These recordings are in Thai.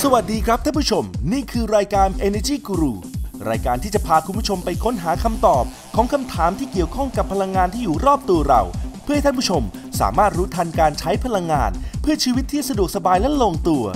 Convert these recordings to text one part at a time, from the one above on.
สวัสดีครับท่านผู้ชมนี่คือรายการ Energy Guru รายการที่จะพาคุณผู้ชมไปค้นหาคำตอบของคำถามที่เกี่ยวข้องกับพลังงานที่อยู่รอบตัวเราเพื่อให้ท่านผู้ชมสามารถรู้ทันการใช้พลังงานเพื่อชีวิตที่สะดวกสบายและลงตัว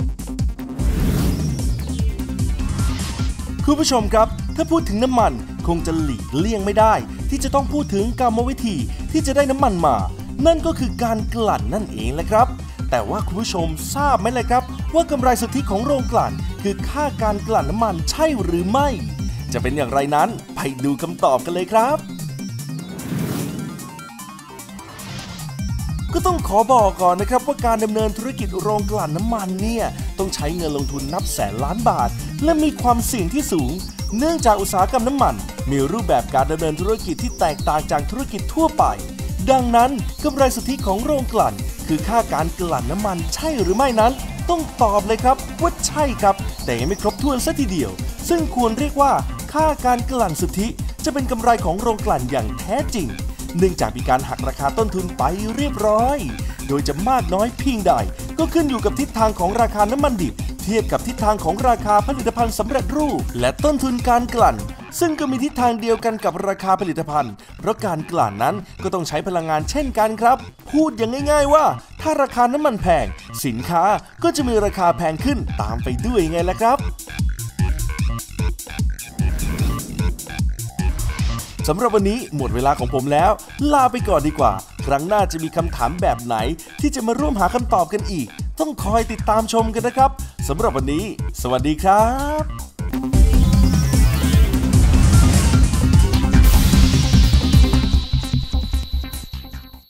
คุณผู้ชมครับถ้าพูดถึงน้ำมันคงจะหลีกเลี่ยงไม่ได้ที่จะต้องพูดถึงกรรมวิธีที่จะได้น้ำมันมานั่นก็คือการกลั่นนั่นเองแหละครับแต่ว่าคุณผู้ชมทราบไหมล่ะครับว่ากำไรสุทธิของโรงกลั่นคือค่าการกลั่นน้ำมันใช่หรือไม่จะเป็นอย่างไรนั้นไปดูคำตอบกันเลยครับก็ต้องขอบอกก่อนนะครับว่าการดำเนินธุรกิจโรงกลั่นน้ำมันเนี่ยต้องใช้เงินลงทุนนับแสนล้านบาทและมีความเสี่ยงที่สูงเนื่องจากอุตสาหกรรมน้ำมันมีรูปแบบการดำเนินธุรกิจที่แตกต่างจากธุรกิจทั่วไปดังนั้นกำไรสุทธิของโรงกลั่นคือค่าการกลั่นน้ำมันใช่หรือไม่นั้นต้องตอบเลยครับว่าใช่ครับแต่ยังไม่ครบถ้วนซะทีเดียวซึ่งควรเรียกว่าค่าการกลั่นสุทธิจะเป็นกำไรของโรงกลั่นอย่างแท้จริงเนื่องจากมีการหักราคาต้นทุนไปเรียบร้อยโดยจะมากน้อยเพียงใดก็ขึ้นอยู่กับทิศทางของราคาน้ำมันดิบเทียบกับทิศทางของราคาผลิตภัณฑ์สำเร็จรูปและต้นทุนการกลั่นซึ่งก็มีทิศทางเดียวกันกับราคาผลิตภัณฑ์เพราะการกลั่นนั้นก็ต้องใช้พลังงานเช่นกันครับพูดอย่างง่ายๆว่าถ้าราคาน้ำมันแพงสินค้าก็จะมีราคาแพงขึ้นตามไปด้วยไงล่ะครับสำหรับวันนี้หมดเวลาของผมแล้วลาไปก่อนดีกว่าครั้งหน้าจะมีคำถามแบบไหนที่จะมาร่วมหาคำตอบกันอีกต้องคอยติดตามชมกันนะครับสำหรับวันนี้สวัสดีครับ